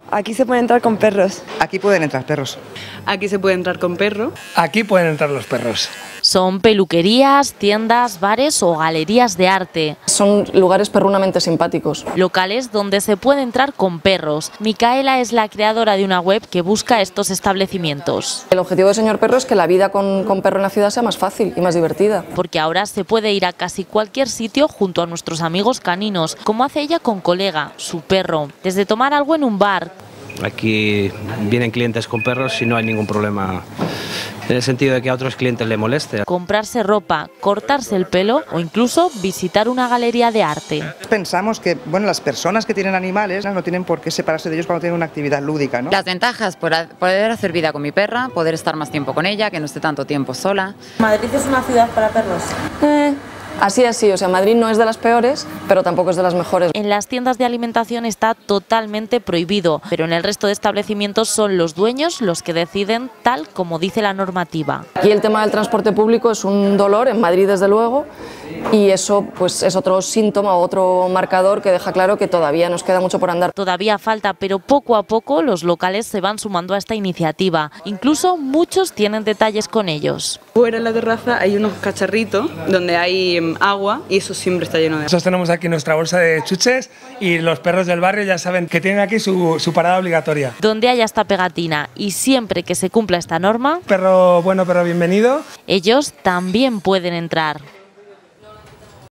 Aquí se puede entrar con perros. Aquí pueden entrar perros. Aquí se puede entrar con perro. Aquí pueden entrar los perros. Son peluquerías, tiendas, bares o galerías de arte. Son lugares perrunamente simpáticos. Locales donde se puede entrar con perros. Micaela es la creadora de una web que busca estos establecimientos. El objetivo de Señor Perro es que la vida con perro en la ciudad sea más fácil y más divertida. Porque ahora se puede ir a casi cualquier sitio junto a nuestros amigos caninos, como hace ella con Colega, su perro. Desde tomar algo en un bar. Aquí vienen clientes con perros y no hay ningún problema en el sentido de que a otros clientes le moleste. Comprarse ropa, cortarse el pelo o incluso visitar una galería de arte. Pensamos que las personas que tienen animales no tienen por qué separarse de ellos cuando tienen una actividad lúdica, ¿no? Las ventajas, poder hacer vida con mi perra, poder estar más tiempo con ella, que no esté tanto tiempo sola. ¿Madrid es una ciudad para perros? Así, o sea, Madrid no es de las peores, pero tampoco es de las mejores. En las tiendas de alimentación está totalmente prohibido, pero en el resto de establecimientos son los dueños los que deciden tal como dice la normativa. Aquí el tema del transporte público es un dolor, en Madrid desde luego, y eso pues es otro síntoma, otro marcador que deja claro que todavía nos queda mucho por andar. Todavía falta, pero poco a poco los locales se van sumando a esta iniciativa. Incluso muchos tienen detalles con ellos. Fuera en la terraza hay unos cacharritos donde hay agua y eso siempre está lleno de agua. Nosotros tenemos aquí nuestra bolsa de chuches y los perros del barrio ya saben que tienen aquí su parada obligatoria. Donde haya esta pegatina y siempre que se cumpla esta norma, Perro bueno, perro bienvenido. ellos también pueden entrar.